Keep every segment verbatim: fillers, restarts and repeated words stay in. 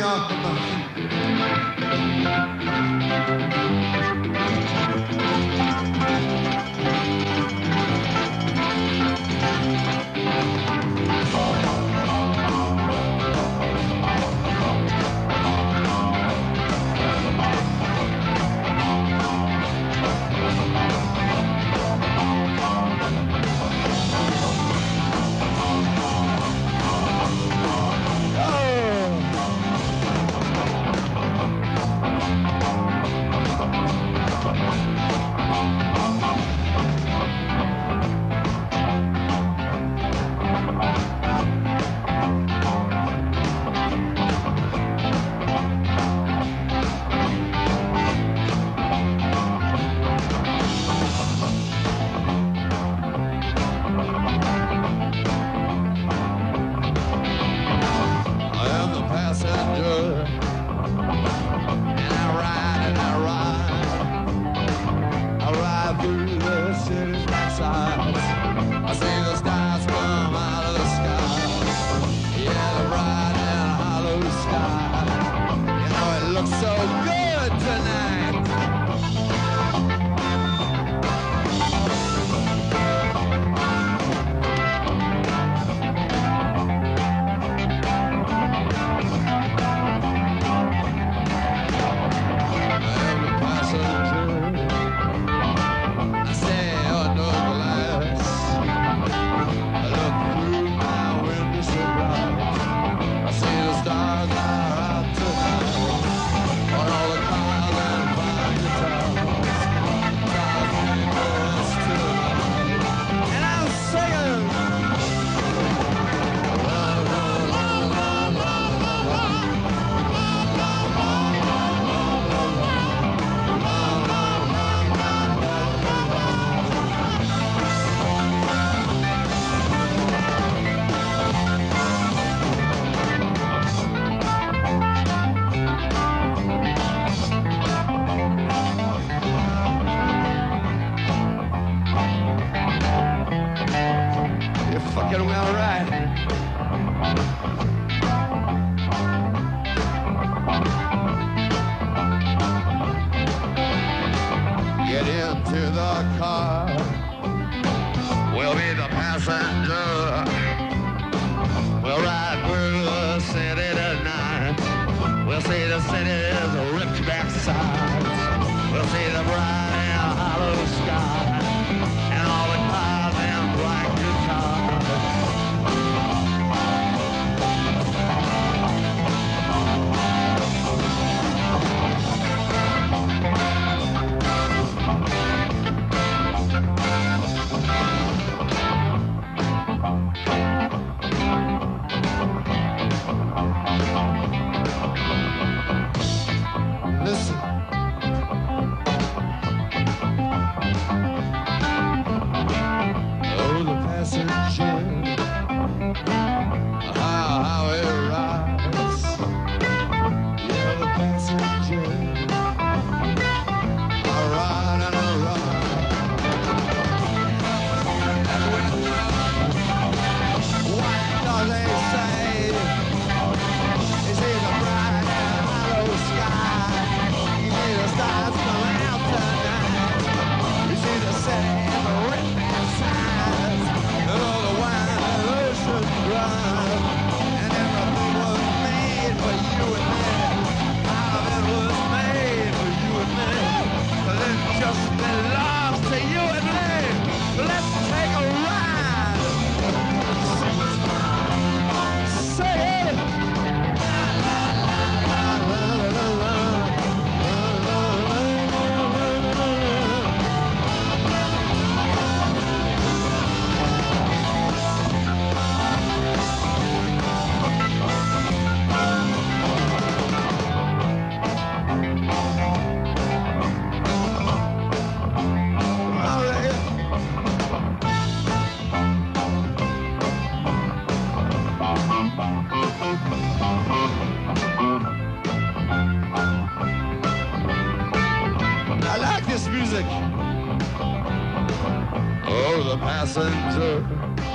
passenger,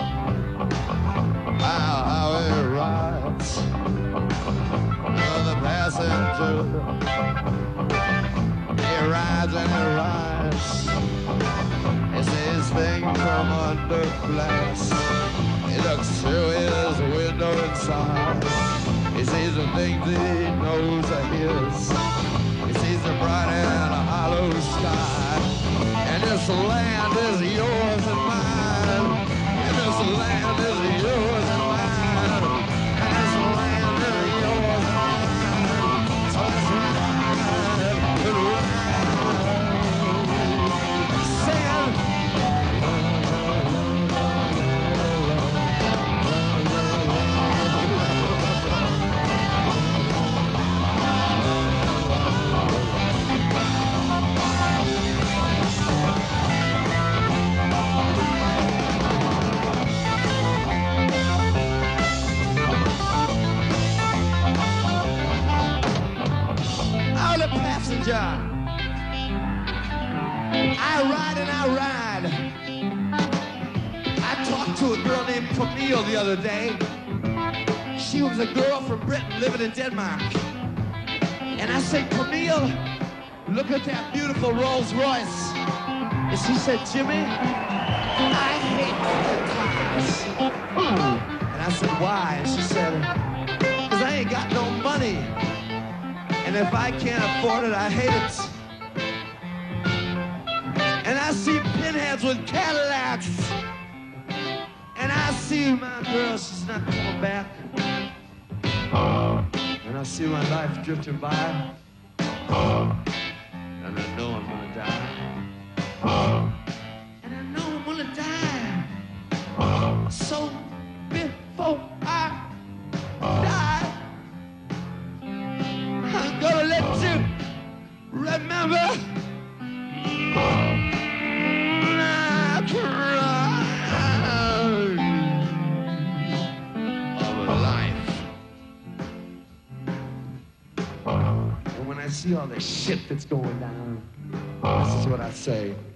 how, how it rides. Oh, the too. He rides and he rides. He sees things from under glass. He looks through his window inside. He sees the things he knows are his. He sees the bright and hollow sky. And this land is yours and mine. And this land is yours and mine. And this land is yours and mine. So let's ride and ride. Sing. Passenger. I ride and I ride. I talked to a girl named Camille the other day. She was a girl from Britain living in Denmark. And I said, Camille, look at that beautiful Rolls Royce. And she said, Jimmy, I hate cars. And I said, why? And she said, because I ain't got no money. And if I can't afford it, I hate it. And I see pinheads with Cadillacs. And I see my girl, she's not coming back. And I see my life drifting by. And I know I'm gonna die. And I know I'm gonna die. So before I die, I'm gonna let you remember I cried of a life. And when I see all the shit that's going down, this is what I say.